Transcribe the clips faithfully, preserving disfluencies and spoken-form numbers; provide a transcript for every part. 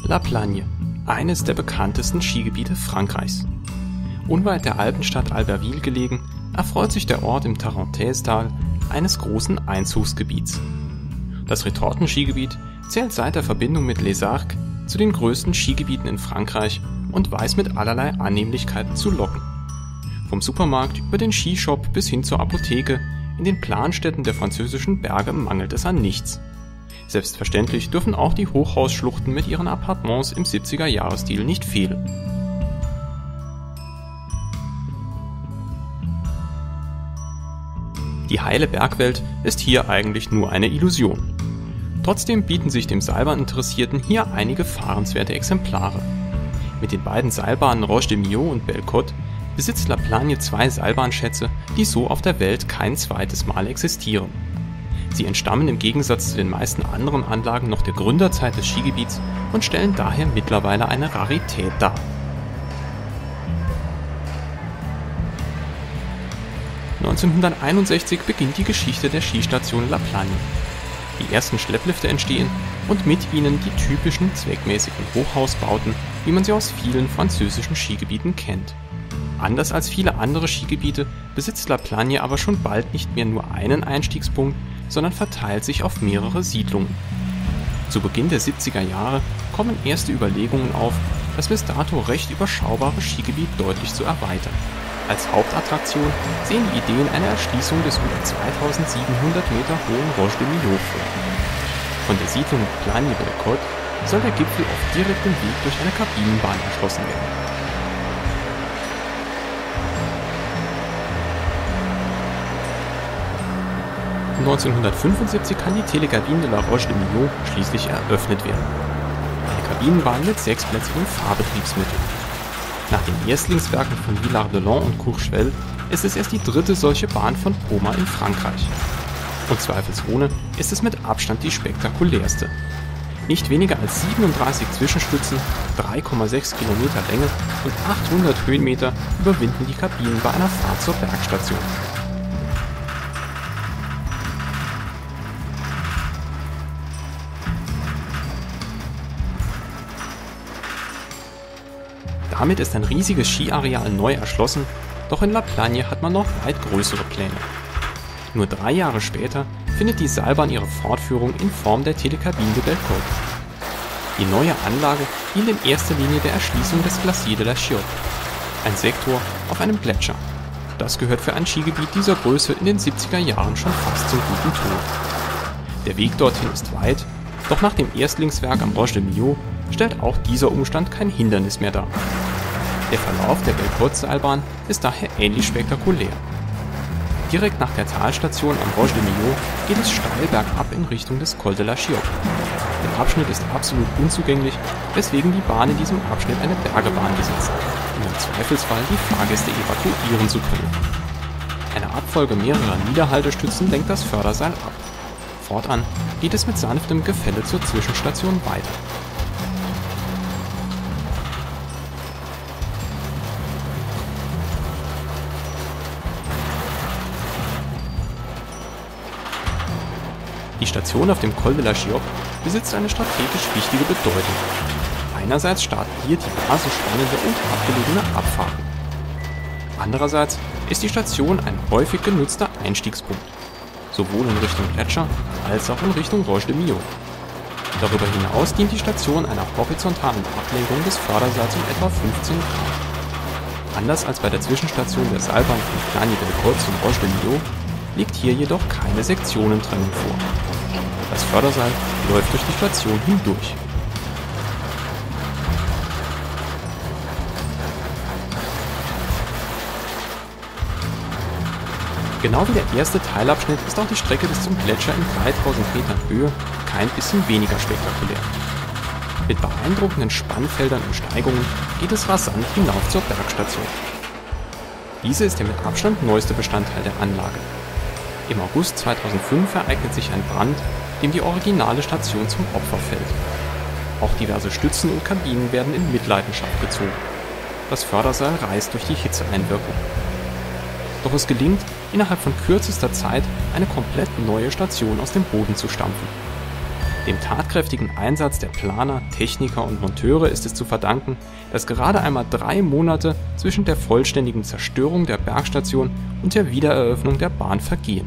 La Plagne, eines der bekanntesten Skigebiete Frankreichs. Unweit der Alpenstadt Albertville gelegen, erfreut sich der Ort im Tarentaistal eines großen Einzugsgebiets. Das Retorten-Skigebiet zählt seit der Verbindung mit Les Arcs zu den größten Skigebieten in Frankreich und weiß mit allerlei Annehmlichkeiten zu locken. Vom Supermarkt über den Skishop bis hin zur Apotheke, in den Planstädten der französischen Berge mangelt es an nichts. Selbstverständlich dürfen auch die Hochhausschluchten mit ihren Appartements im siebziger-Jahres-Stil nicht fehlen. Die heile Bergwelt ist hier eigentlich nur eine Illusion. Trotzdem bieten sich dem Seilbahninteressierten hier einige fahrenswerte Exemplare. Mit den beiden Seilbahnen Roche de Millau und Belle-Côte besitzt La Plagne zwei Seilbahnschätze, die so auf der Welt kein zweites Mal existieren. Sie entstammen im Gegensatz zu den meisten anderen Anlagen noch der Gründerzeit des Skigebiets und stellen daher mittlerweile eine Rarität dar. neunzehnhunderteinundsechzig beginnt die Geschichte der Skistation La Plagne. Die ersten Schlepplifte entstehen und mit ihnen die typischen zweckmäßigen Hochhausbauten, wie man sie aus vielen französischen Skigebieten kennt. Anders als viele andere Skigebiete besitzt La Plagne aber schon bald nicht mehr nur einen Einstiegspunkt, sondern verteilt sich auf mehrere Siedlungen. Zu Beginn der siebziger Jahre kommen erste Überlegungen auf, das bis dato recht überschaubare Skigebiet deutlich zu erweitern. Als Hauptattraktion sehen die Ideen eine Erschließung des über zweitausendsiebenhundert Meter hohen Roche de Millau vor. Von der Siedlung Plagne-Belle-Côte soll der Gipfel auf direktem Weg durch eine Kabinenbahn erschlossen werden. neunzehnhundertfünfundsiebzig kann die Télécabine de la Roche de Millau schließlich eröffnet werden. Eine Kabinenbahn mit sechsplätzigem Fahrbetriebsmittel. Nach den Erstlingswerken von Villard-de-Lans und Courchevel ist es erst die dritte solche Bahn von Poma in Frankreich. Und zweifelsohne ist es mit Abstand die spektakulärste. Nicht weniger als siebenunddreißig Zwischenstützen, drei Komma sechs Kilometer Länge und achthundert Höhenmeter überwinden die Kabinen bei einer Fahrt zur Bergstation. Damit ist ein riesiges Skiareal neu erschlossen, doch in La Plagne hat man noch weit größere Pläne. Nur drei Jahre später findet die Seilbahn ihre Fortführung in Form der Télécabine de Belle-Côte. Die neue Anlage dient in erster Linie der Erschließung des Glacier de la Chiotte, ein Sektor auf einem Gletscher. Das gehört für ein Skigebiet dieser Größe in den siebziger Jahren schon fast zum guten Ton. Der Weg dorthin ist weit, doch nach dem Erstlingswerk am Roche de Millau stellt auch dieser Umstand kein Hindernis mehr dar. Der Verlauf der Belle-Côte-Seilbahn ist daher ähnlich spektakulär. Direkt nach der Talstation am Roche de Millau geht es steil bergab in Richtung des Col de la Chiotte. Der Abschnitt ist absolut unzugänglich, weswegen die Bahn in diesem Abschnitt eine Bergebahn besitzt, um im Zweifelsfall die Fahrgäste evakuieren zu können. Eine Abfolge mehrerer Niederhaltestützen lenkt das Förderseil ab. Fortan geht es mit sanftem Gefälle zur Zwischenstation weiter. Die Station auf dem Col de la Chiotte besitzt eine strategisch wichtige Bedeutung. Einerseits starten hier diverse spannende und abgelegene Abfahrten. Andererseits ist die Station ein häufig genutzter Einstiegspunkt, sowohl in Richtung Gletscher als auch in Richtung Roche de Millau. Darüber hinaus dient die Station einer horizontalen Ablenkung des Förderseils um etwa fünfzehn Grad. Anders als bei der Zwischenstation der Seilbahn von Plagne-Belle-Côte zum Roche de Millau liegt hier jedoch keine Sektionentrennung vor. Das Förderseil läuft durch die Station hindurch. Genau wie der erste Teilabschnitt ist auch die Strecke bis zum Gletscher in dreitausend Metern Höhe kein bisschen weniger spektakulär. Mit beeindruckenden Spannfeldern und Steigungen geht es rasant hinauf zur Bergstation. Diese ist der mit Abstand neueste Bestandteil der Anlage. Im August zweitausendfünf ereignet sich ein Brand, dem die originale Station zum Opfer fällt. Auch diverse Stützen und Kabinen werden in Mitleidenschaft gezogen. Das Förderseil reißt durch die Hitzeeinwirkung. Doch es gelingt, innerhalb von kürzester Zeit eine komplett neue Station aus dem Boden zu stampfen. Dem tatkräftigen Einsatz der Planer, Techniker und Monteure ist es zu verdanken, dass gerade einmal drei Monate zwischen der vollständigen Zerstörung der Bergstation und der Wiedereröffnung der Bahn vergehen.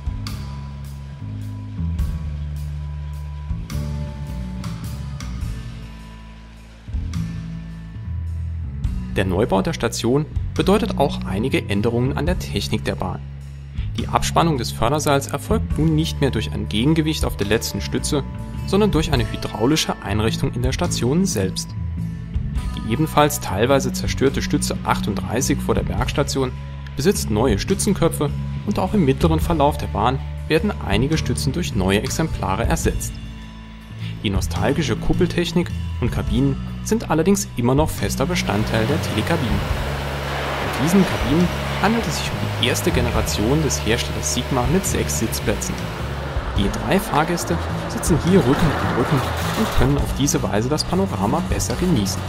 Der Neubau der Station bedeutet auch einige Änderungen an der Technik der Bahn. Die Abspannung des Förderseils erfolgt nun nicht mehr durch ein Gegengewicht auf der letzten Stütze, sondern durch eine hydraulische Einrichtung in der Station selbst. Die ebenfalls teilweise zerstörte Stütze achtunddreißig vor der Bergstation besitzt neue Stützenköpfe und auch im mittleren Verlauf der Bahn werden einige Stützen durch neue Exemplare ersetzt. Die nostalgische Kuppeltechnik und Kabinen sind allerdings immer noch fester Bestandteil der Telekabinen. Bei diesen Kabinen handelt es sich um die erste Generation des Herstellers Sigma mit sechs Sitzplätzen. Je drei Fahrgäste sitzen hier Rücken an Rücken und können auf diese Weise das Panorama besser genießen.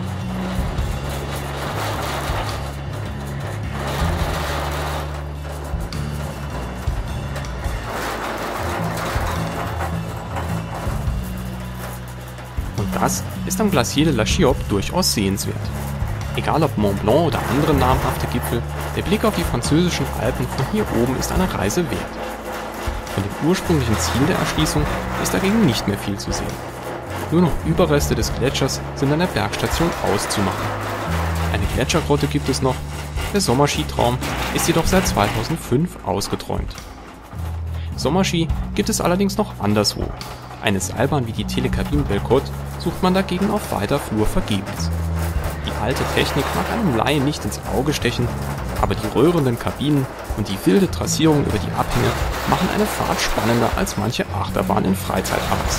Und das ist am Glacier de la Chioppe durchaus sehenswert. Egal ob Mont Blanc oder andere namhafte Gipfel, der Blick auf die französischen Alpen von hier oben ist eine Reise wert. Von dem ursprünglichen Ziel der Erschließung ist dagegen nicht mehr viel zu sehen. Nur noch Überreste des Gletschers sind an der Bergstation auszumachen. Eine Gletschergrotte gibt es noch, der Sommerskitraum ist jedoch seit zweitausendfünf ausgeträumt. Sommerski gibt es allerdings noch anderswo. Eine Seilbahn wie die Telekabine Bellecote sucht man dagegen auf weiter Flur vergebens. Die alte Technik mag einem Laien nicht ins Auge stechen, aber die röhrenden Kabinen und die wilde Trassierung über die Abhänge machen eine Fahrt spannender als manche Achterbahn in Freizeitparks.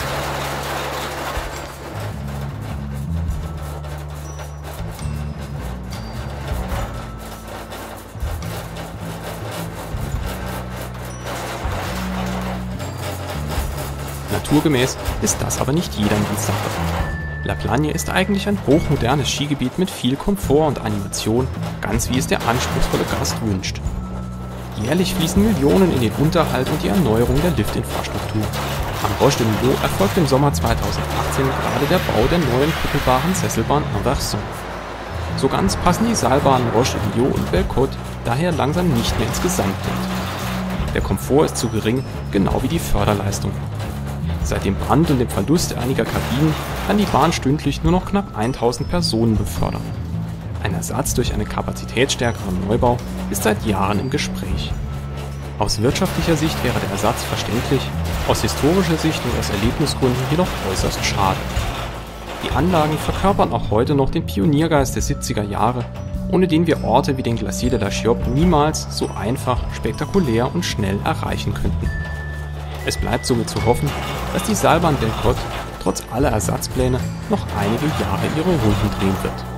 Naturgemäß ist das aber nicht jedermanns Sache. La Plagne ist eigentlich ein hochmodernes Skigebiet mit viel Komfort und Animation, ganz wie es der anspruchsvolle Gast wünscht. Jährlich fließen Millionen in den Unterhalt und die Erneuerung der Liftinfrastruktur. Am Roche de Millau erfolgt im Sommer zweitausendachtzehn gerade der Bau der neuen kuppelbaren Sesselbahn Inverson. So ganz passen die Seilbahnen Roche de Millau und Bellecote daher langsam nicht mehr ins Gesamtbild. Der Komfort ist zu gering, genau wie die Förderleistung. Seit dem Brand und dem Verlust einiger Kabinen kann die Bahn stündlich nur noch knapp tausend Personen befördern. Ein Ersatz durch einen kapazitätsstärkeren Neubau ist seit Jahren im Gespräch. Aus wirtschaftlicher Sicht wäre der Ersatz verständlich, aus historischer Sicht und aus Erlebnisgründen jedoch äußerst schade. Die Anlagen verkörpern auch heute noch den Pioniergeist der siebziger Jahre, ohne den wir Orte wie den Glacier de la Chioppe niemals so einfach, spektakulär und schnell erreichen könnten. Es bleibt somit zu hoffen, dass die Seilbahn Bellecote trotz aller Ersatzpläne noch einige Jahre ihre Runden drehen wird.